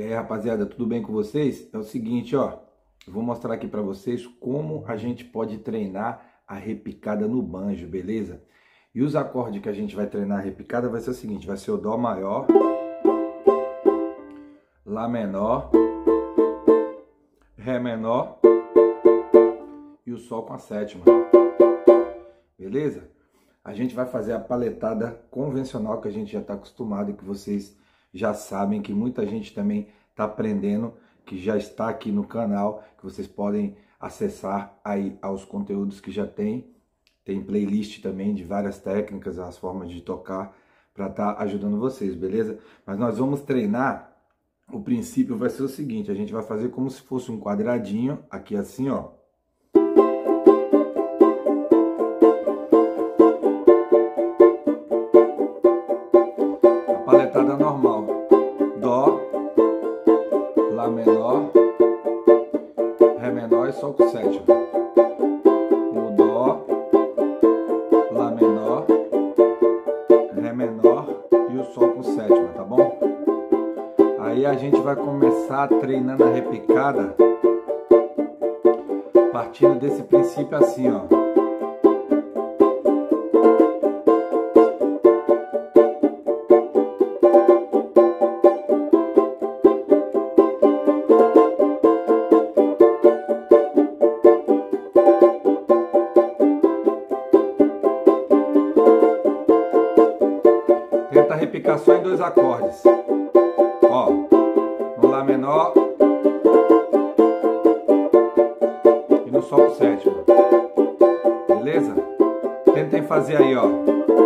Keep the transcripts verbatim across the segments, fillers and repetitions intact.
aí, rapaziada, tudo bem com vocês? É o seguinte, ó, eu vou mostrar aqui para vocês como a gente pode treinar a repicada no banjo, beleza? E os acordes que a gente vai treinar a repicada vai ser o seguinte, vai ser o Dó maior, Lá menor, Ré menor e o Sol com a sétima, beleza? A gente vai fazer a paletada convencional que a gente já está acostumado e que vocês já sabem, que muita gente também está aprendendo, que já está aqui no canal, que vocês podem acessar aí aos conteúdos que já tem. Tem playlist também de várias técnicas, as formas de tocar, para estar tá ajudando vocês, beleza? Mas nós vamos treinar, o princípio vai ser o seguinte, a gente vai fazer como se fosse um quadradinho, aqui assim, ó. Paletada normal, Dó, Lá menor, Ré menor e Sol com sétima. O Dó, Lá menor, Ré menor e o Sol com sétima, tá bom? Aí a gente vai começar treinando a repicada partindo desse princípio assim, ó. Tenta repicar só em dois acordes. Ó, no Lá menor e no Sol com sétima. Beleza? Tentem fazer aí, ó.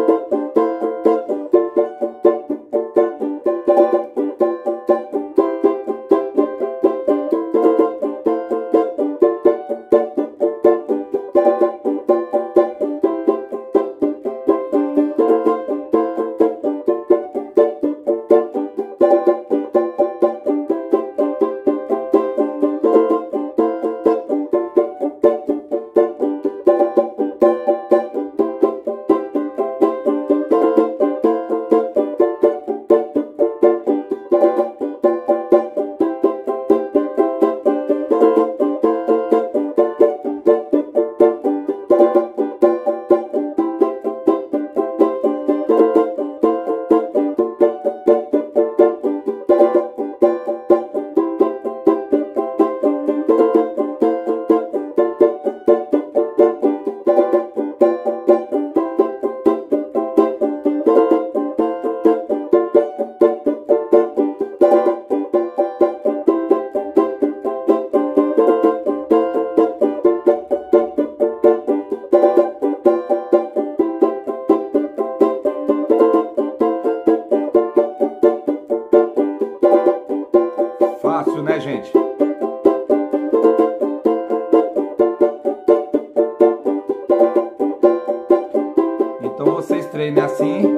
Fácil, né, gente? Então vocês treinem assim,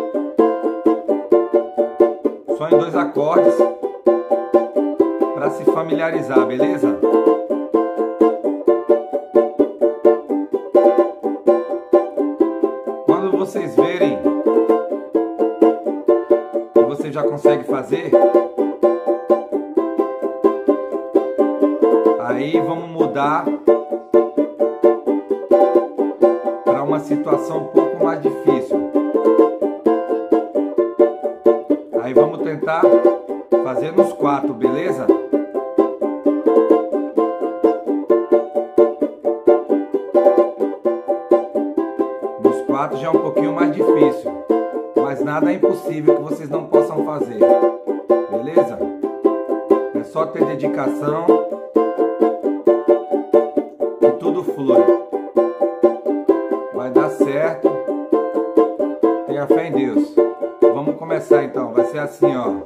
só em dois acordes, para se familiarizar, beleza? Quando vocês verem que você já consegue fazer, aí vamos mudar para uma situação um pouco mais difícil. Aí vamos tentar fazer nos quatro, beleza? Nos quatro já é um pouquinho mais difícil, mas nada é impossível que vocês não possam fazer, beleza? É só ter dedicação. Tudo flui. Vai dar certo. Tenha fé em Deus. Vamos começar então. Vai ser assim, ó.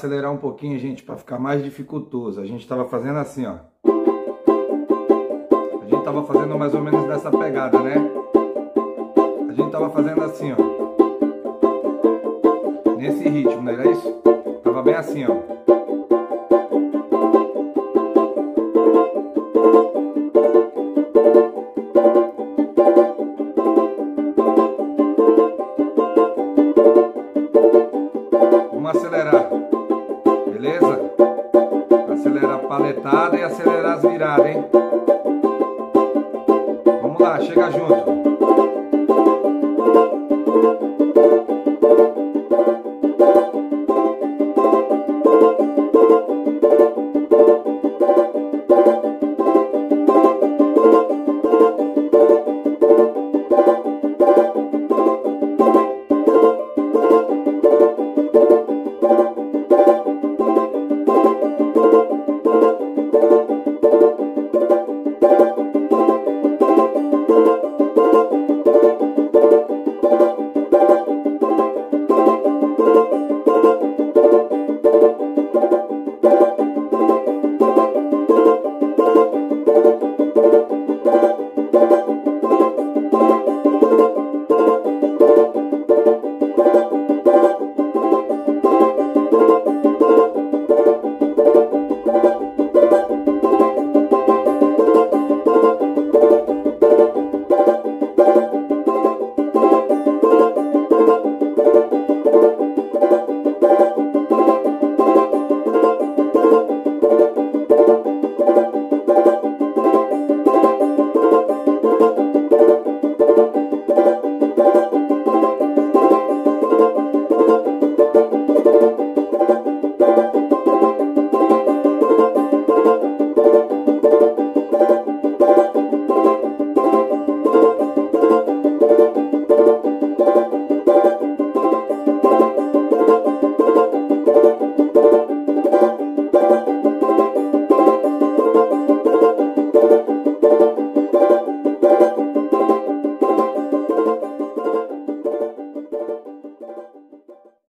acelerar um pouquinho, gente, para ficar mais dificultoso. A gente estava fazendo assim, ó. A gente estava fazendo mais ou menos dessa pegada, né? A gente estava fazendo assim, ó. Nesse ritmo, não era isso? Tava bem assim, ó. Vamos acelerar, beleza? Acelerar a paletada e acelerar as viradas, hein? Vamos lá, chega junto.